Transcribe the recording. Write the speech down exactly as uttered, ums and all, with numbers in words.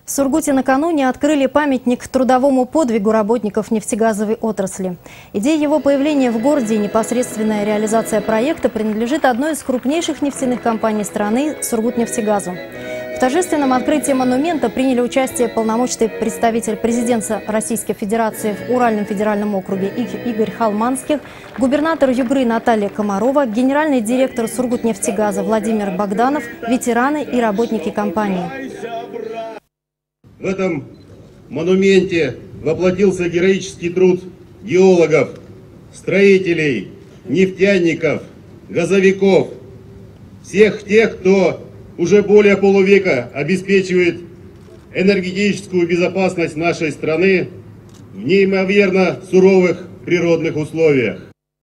В Сургуте накануне открыли памятник трудовому подвигу работников нефтегазовой отрасли. Идея его появления в городе и непосредственная реализация проекта принадлежит одной из крупнейших нефтяных компаний страны – Сургутнефтегазу. В торжественном открытии монумента приняли участие полномочный представитель президента Российской Федерации в Уральном федеральном округе Игорь Халманских, губернатор Югры Наталья Комарова, генеральный директор Сургутнефтегаза Владимир Богданов, ветераны и работники компании. В этом монументе воплотился героический труд геологов, строителей, нефтяников, газовиков, всех тех, кто уже более полувека обеспечивает энергетическую безопасность нашей страны в неимоверно суровых природных условиях.